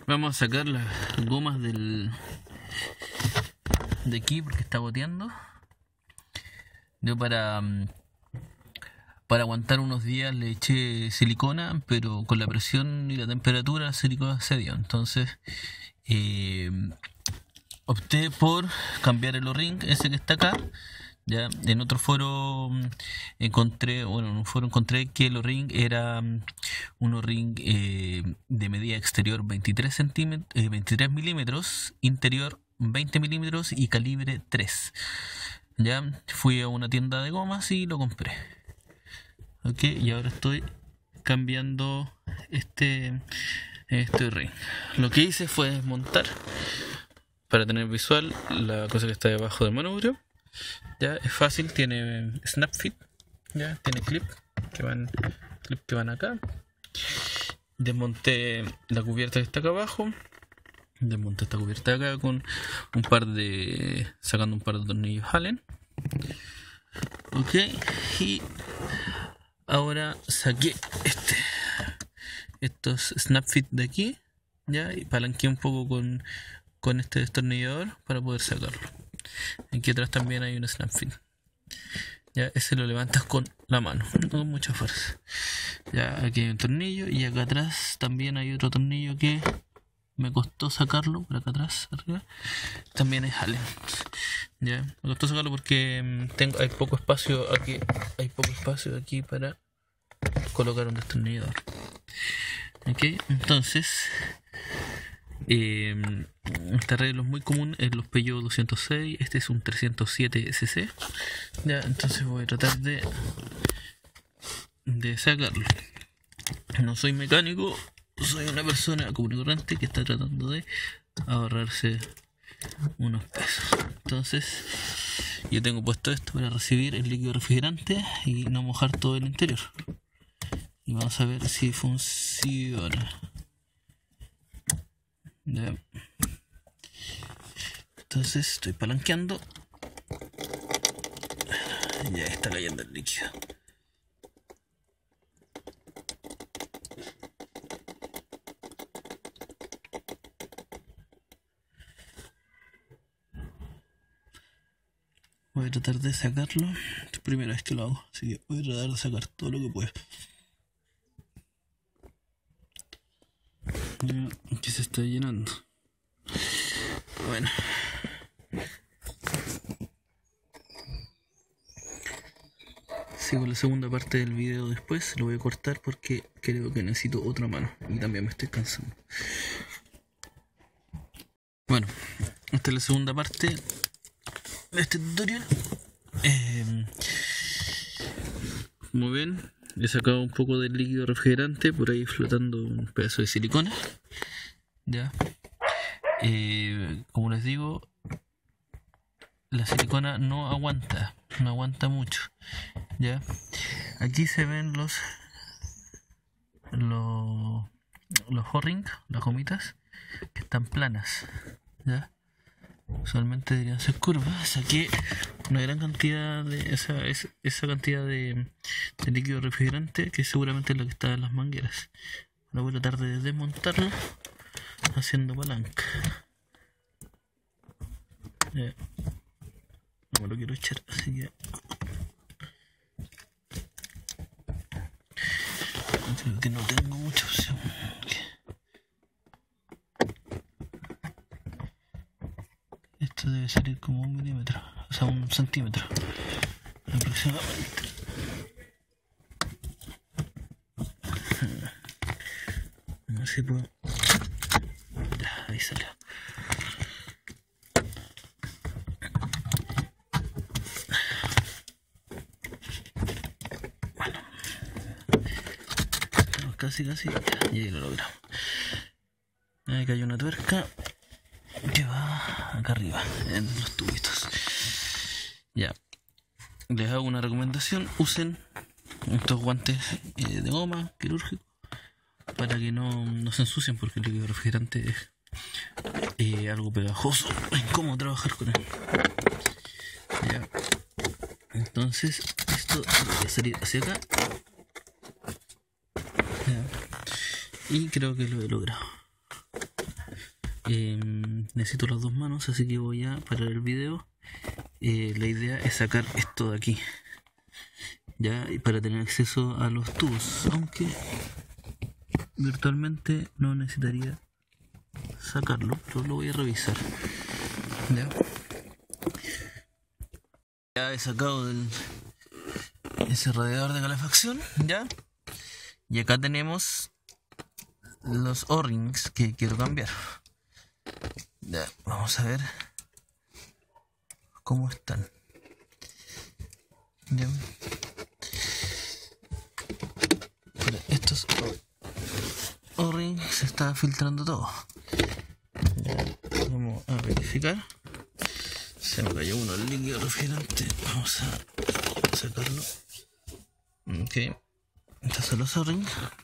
Vamos a sacar las gomas de aquí porque está goteando. Yo para aguantar unos días le eché silicona, pero con la presión y la temperatura la silicona se dio. Entonces opté por cambiar el O-ring, ese que está acá. Ya en otro foro encontré que el O-ring era un O-ring de medida exterior 23 milímetros, interior 20 milímetros y calibre 3. Ya fui a una tienda de gomas y lo compré. Ok, y ahora estoy cambiando este O-ring. Lo que hice fue desmontar para tener visual la cosa que está debajo del manubrio. Ya es fácil, tiene snap fit, ya tiene clip que van acá. Desmonté la cubierta que está acá abajo. Desmonté esta cubierta de acá con sacando un par de tornillos Allen. Ok, y ahora saqué estos snap fit de aquí, ya, y palanqueé un poco con este destornillador para poder sacarlo. Aquí atrás también hay un snap fit. Ya, ese lo levantas con la mano, no con mucha fuerza. Ya, aquí hay un tornillo y acá atrás también hay otro tornillo que me costó sacarlo, por acá atrás, arriba. También es Allen. Ya, me costó sacarlo porque hay poco espacio aquí para colocar un destornillador. Ok, entonces este arreglo es muy común en los Peugeot 206. Este es un 307 cc. Ya, entonces voy a tratar de sacarlo. No soy mecánico, soy una persona común y corriente que está tratando de ahorrarse unos pesos. Entonces yo tengo puesto esto para recibir el líquido refrigerante y no mojar todo el interior. Y vamos a ver si funciona. Ya. Entonces estoy palanqueando. Ya está cayendo el líquido. Voy a tratar de sacarlo. Es la primera vez que lo hago, así que voy a tratar de sacar todo lo que pueda. Aquí se está llenando. Bueno. Sigo la segunda parte del video después. Lo voy a cortar porque creo que necesito otra mano. Y también me estoy cansando. Bueno, esta es la segunda parte de este tutorial. Como ven, he sacado un poco del líquido refrigerante. Por ahí flotando un pedazo de silicona. Ya. Como les digo, la silicona no aguanta mucho. Ya. Aquí se ven los O-ring, las gomitas que están planas. Ya. Usualmente deberían ser curvas. Saqué una gran cantidad de esa cantidad de líquido refrigerante, que seguramente es lo que está en las mangueras. Ahora voy a tratar de desmontarlo haciendo palanca. Ya. No me lo quiero echar, así que creo que no tengo mucha opción. Esto debe salir como 1 milímetro, o sea 1 centímetro aproximadamente. A ver si puedo. Ya, ahí salió. Bueno, casi, y ahí lo logramos. Acá hay una tuerca que va acá arriba en los tubitos. Ya, les hago una recomendación: usen estos guantes de goma quirúrgico para que no se ensucien, porque el líquido refrigerante es algo pegajoso, es incómodo trabajar con él. Ya. Entonces esto va a salir hacia acá. Ya. Y creo que lo he logrado. necesito las dos manos, así que voy a parar el video. La idea es sacar esto de aquí, ya, para tener acceso a los tubos, aunque virtualmente no necesitaría sacarlo, pero lo voy a revisar. Ya he sacado ese radiador de calefacción, ya, y acá tenemos los O-rings que quiero cambiar. Ya, vamos a ver cómo están. Ya. Estos O-rings se está filtrando todo. Ya, vamos a verificar. Se me cayó uno el líquido refrigerante. Vamos a sacarlo. Ok. Estos son los O-rings.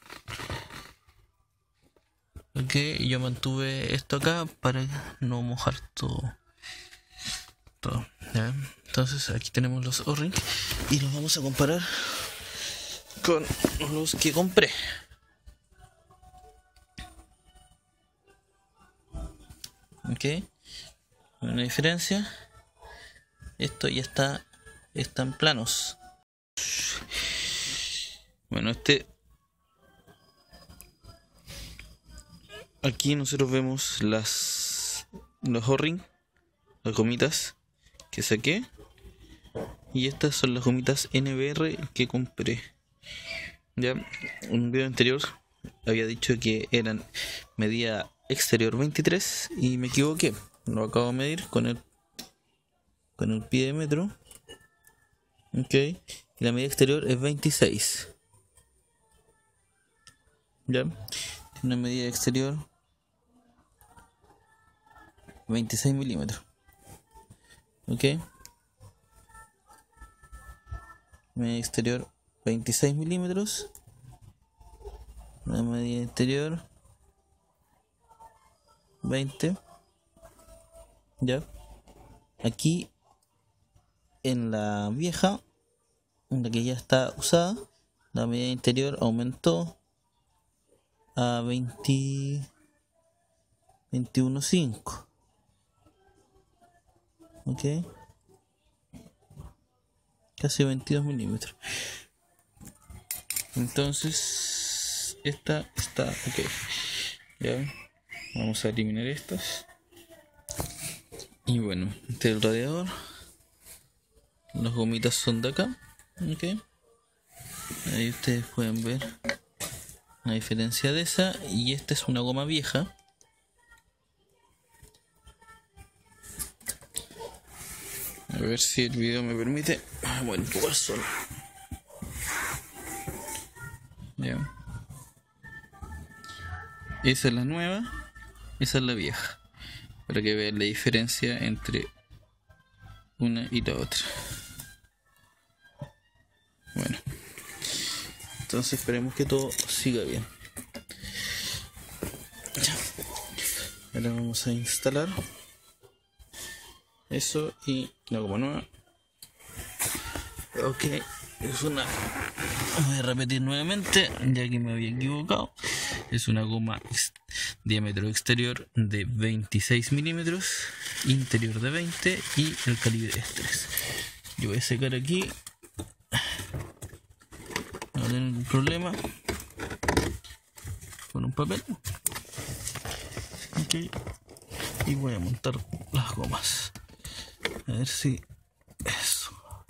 Ok, yo mantuve esto acá para no mojar todo. ¿Ya? Entonces aquí tenemos los O-rings y los vamos a comparar con los que compré. Ok, una diferencia. Esto ya están planos. Bueno, aquí nosotros vemos los O-rings, las gomitas que saqué, y estas son las gomitas NBR que compré. Ya en un video anterior había dicho que eran medida exterior 23 y me equivoqué. Lo acabo de medir con el pie de metro. Ok, y la medida exterior es 26. Ya, una medida exterior 26 milímetros. Ok, medida exterior 26 milímetros. La medida interior 20. Ya, aquí en la vieja, en la que ya está usada, la medida interior aumentó a 21.5. Ok, casi 22 milímetros. Entonces esta está ok. Ya, vamos a eliminar estas. Y bueno, este es el radiador. Las gomitas son de acá. Ok, ahí ustedes pueden ver la diferencia de esa. Y esta es una goma vieja. A ver si el video me permite. Bueno, un poco al sol. Ya. Esa es la nueva, esa es la vieja, para que vean la diferencia entre una y la otra. Bueno, entonces esperemos que todo siga bien. Ya. Ahora vamos a instalar eso y la goma nueva. Ok, voy a repetir nuevamente, ya que me había equivocado. Es una goma diámetro exterior de 26 milímetros, interior de 20 y el calibre es 3. Yo voy a secar aquí, no tengo ningún problema, con un papel. Ok, y voy a montar las gomas. A ver si eso.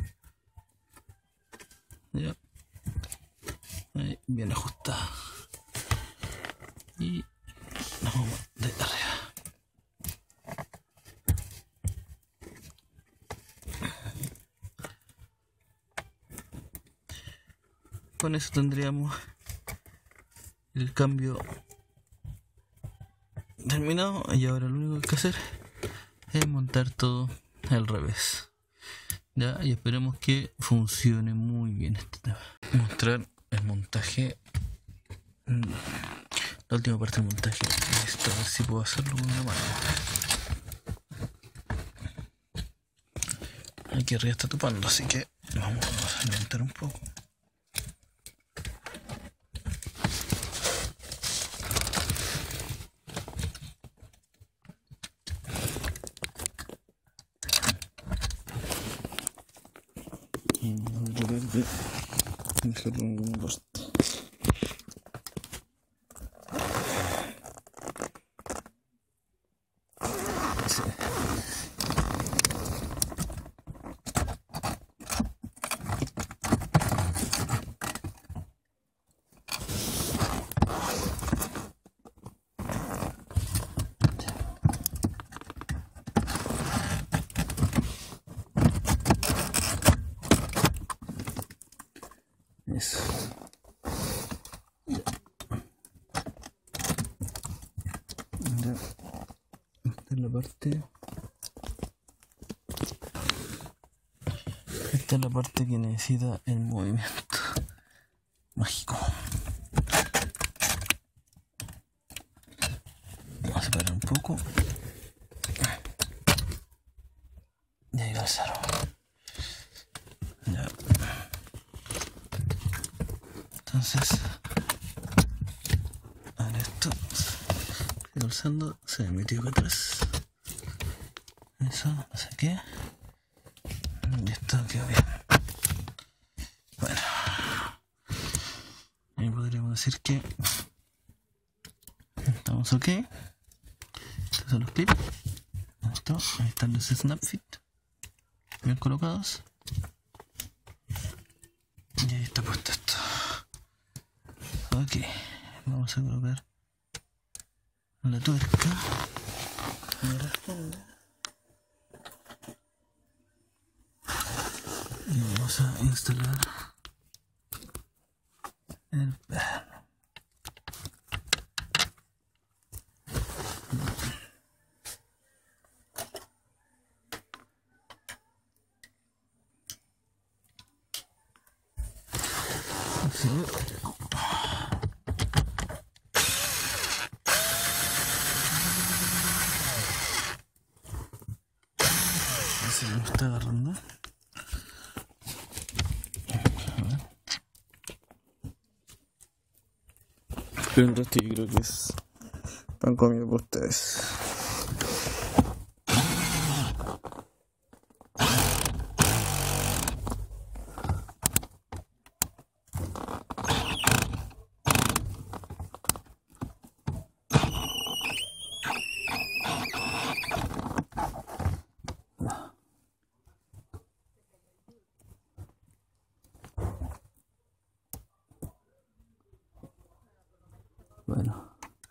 Ya. Ahí, bien ajustada. Y la goma de arriba. Con eso tendríamos el cambio terminado. Y ahora lo único que hay que hacer es montar todo al revés. Ya, y esperemos que funcione muy bien este tema. Mostrar el montaje. La última parte del montaje. Listo, a ver si puedo hacerlo con una mano. Aquí arriba está topando, así que vamos a levantar un poco. Vamos a tratar de dejarlo en alguna parte. Sí. Eso. Ya. Esta es la parte. Esta es la parte que necesita el movimiento mágico. Vamos a separar un poco. Y ahí calzaron. Ya. Entonces, ahora esto, calzando, se me metió acá atrás. Eso, no sé qué. Y esto quedó bien. Bueno, ahí podríamos decir que estamos ok. Estos son los clips. Listo. Ahí están los Snapfit bien colocados. Y ahí está puesto esto. Ok, vamos a colocar la tuerca que me responde. Y vamos a instalar el perno. Se me está agarrando. Pero el resto yo creo que es pan comido por ustedes. Bueno.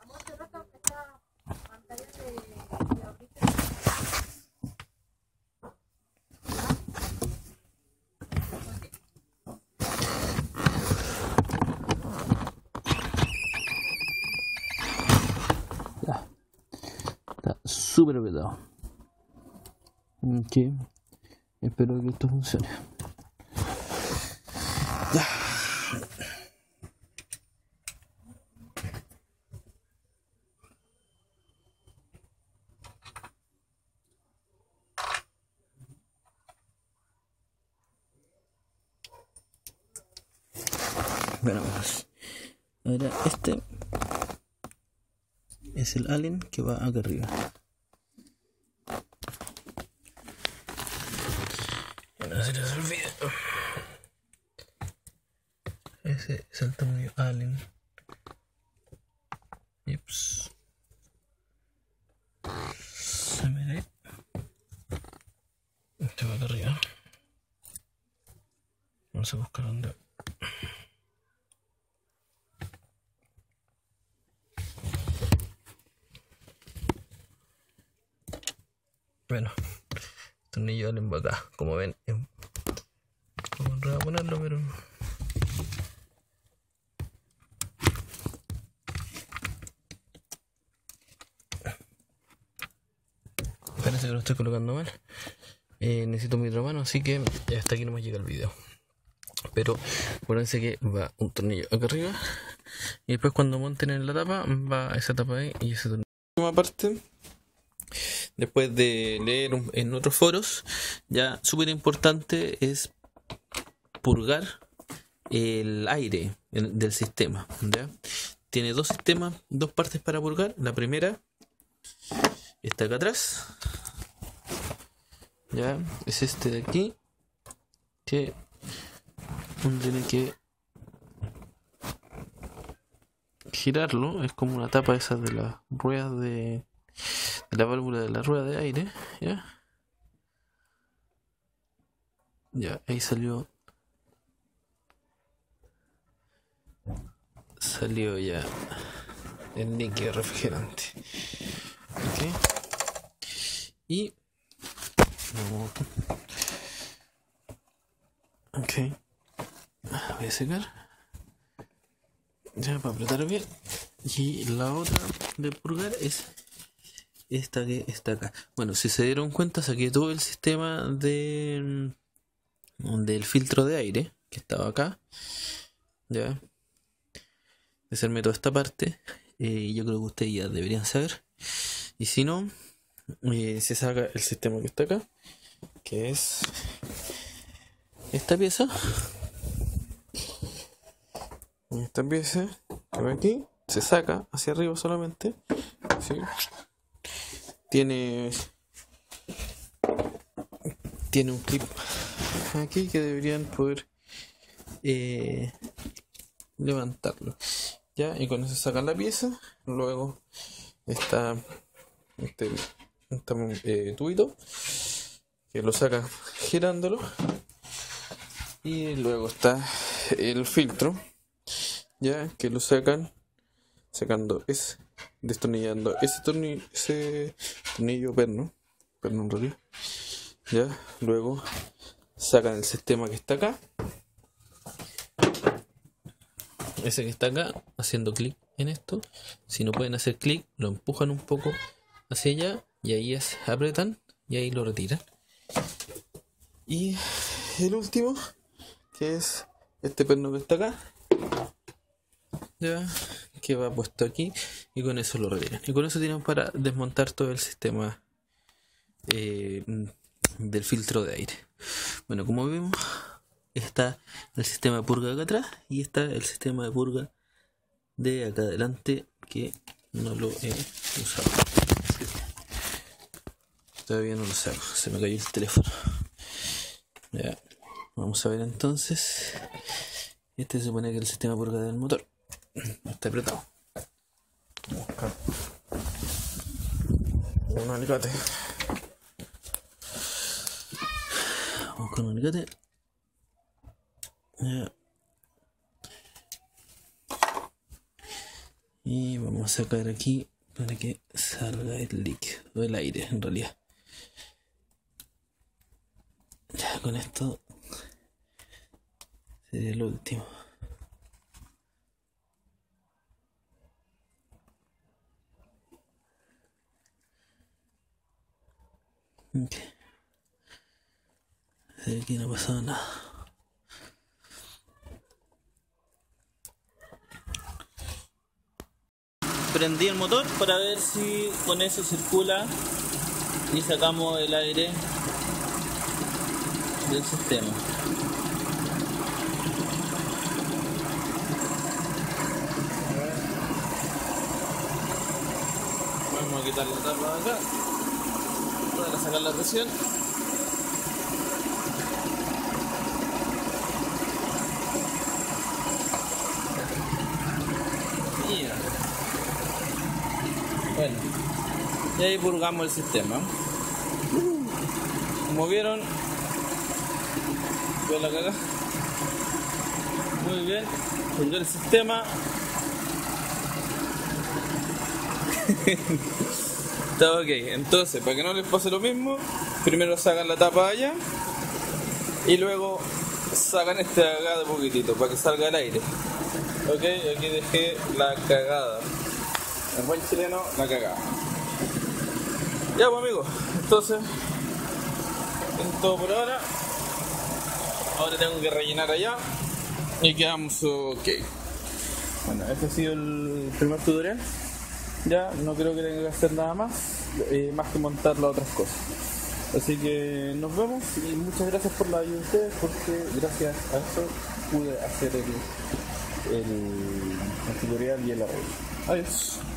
Ya. Está súper apretado. Ok. Espero que esto funcione. Ya. Bueno, ahora este es el alien que va acá arriba. No se les olvide. Ese es el tamaño alien. Ups. Se me ve. Este va acá arriba. Vamos a buscar dónde. Bueno, el tornillo alien va acá. Como ven, vamos a ponerlo, pero parece que lo estoy colocando mal. Necesito mi otra mano, así que hasta aquí nomás llega el video. Pero acuérdense que va un tornillo acá arriba y después cuando monten en la tapa va esa tapa ahí y ese tornillo. Última parte, después de leer en otros foros, ya súper importante es purgar el aire del sistema, ¿ya? Tiene dos sistemas, dos partes para purgar. La primera está acá atrás, ya es este de aquí, que uno tiene que girarlo. Es como una tapa esa de las ruedas de la válvula de la rueda de aire. Ya, ahí salió ya el líquido refrigerante. Y voy a secar ya para apretar bien. Y la otra de purgar es esta que está acá. Bueno, si se dieron cuenta, saqué todo el sistema del filtro de aire que estaba acá. Ya, desarmé toda esta parte. Yo creo que ustedes ya deberían saber. Y si no, se saca el sistema que está acá, que es esta pieza. Esta pieza que va aquí, se saca hacia arriba solamente. ¿Sí? Tiene un clip aquí que deberían poder levantarlo. Ya, y con eso sacan la pieza. Luego está este tubito que lo saca girándolo. Y luego está el filtro, ya, que lo sacan destornillando ese tornillo perno en realidad. Ya, luego sacan el sistema que está acá, ese que está acá, haciendo clic en esto. Si no pueden hacer clic, lo empujan un poco hacia allá y ahí apretan y ahí lo retiran. Y el último, que es este perno que está acá, ya, que va puesto aquí, y con eso lo retiran. Y con eso tienen para desmontar todo el sistema del filtro de aire. Bueno, como vemos, está el sistema de purga acá atrás y está el sistema de purga de acá adelante, que no lo he usado. Todavía no lo saco, se me cayó el teléfono. Ya, vamos a ver entonces. Este se supone que es el sistema de purga del motor. Está apretado. Vamos a buscar un alicate. Vamos con un alicate. Ya. Y vamos a sacar aquí para que salga el líquido, o el aire en realidad. Ya, con esto sería el último. Okay. Aquí no ha pasado nada. Prendí el motor para ver si con eso circula y sacamos el aire del sistema. Vamos a quitar la tapa de acá para sacar la presión. Bueno, y ahí purgamos el sistema. Como vieron, veo la caga. Muy bien, purgué el sistema. Está ok. Entonces, para que no les pase lo mismo, primero sacan la tapa allá y luego sacan este de acá de poquitito para que salga el aire. Ok, aquí dejé la cagada. El buen chileno, la cagada. Ya pues amigos, entonces es todo por ahora. Ahora tengo que rellenar allá y quedamos ok. Bueno, este ha sido el primer tutorial. Ya no creo que tenga que hacer nada más que montar las otras cosas. Así que nos vemos y muchas gracias por la ayuda de ustedes, porque gracias a eso pude hacer el tutorial y el arreglo. Adiós.